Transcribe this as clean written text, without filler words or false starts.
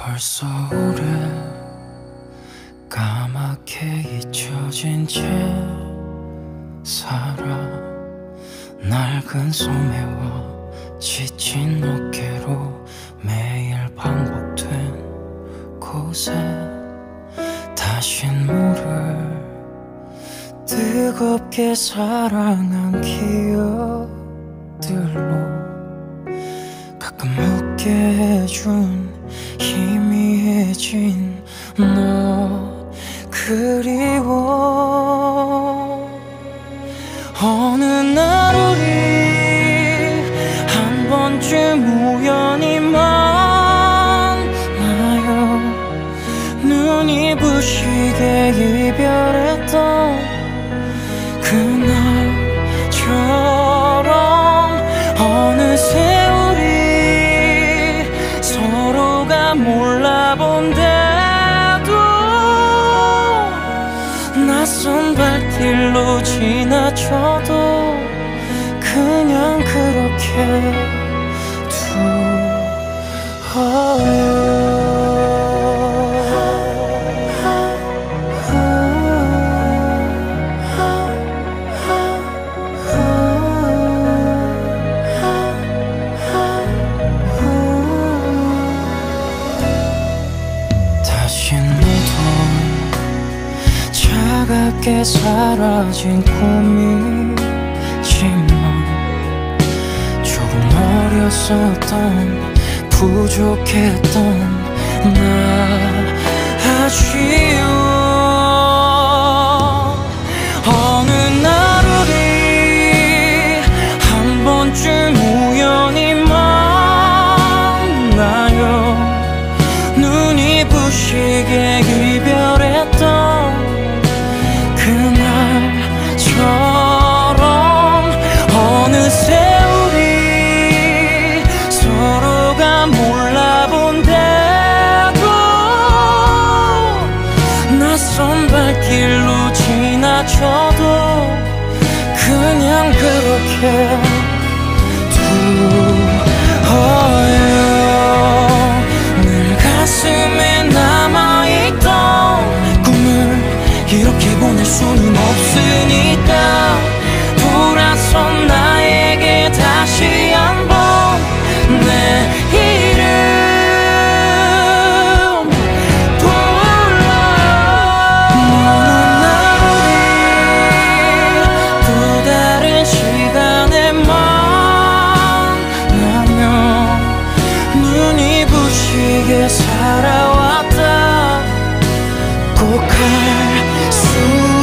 벌써 오래 까맣게 잊혀진 채 살아. 낡은 소매와 지친 어깨로 매일 반복된 곳에 다신 물을 뜨겁게 사랑한 기억들로 가끔 웃게 해준 희미해진 너 그리워. 어느 날 우리 한 번쯤 우연히 만나요. 눈이 부시게 이별했던 그날처럼 어느새 우리 서로가 몰라본 데도 낯선 발길로 지나쳐도 그냥 그렇게 두어요. 차갑게 사라진 꿈이지만 조금 어렸었던 부족했던 나 아쉬워. 어느 날 우리 한 번쯤 우연히 만나요. 눈이 부시게 이별했던 그날처럼 어느새 우리 서로가 몰라본 데도 낯선 발길로 지나쳐도 그냥 그렇게 두어요. 늘 가슴에 남아있던 꿈을 이렇게 보낼 수는 없으니까 돌아선 나에게 다시 한번 내 이름 불러요. 어느 날 우리 또 다른 시간에 만나면 눈이 부시게 살아왔다. 꼭 할 수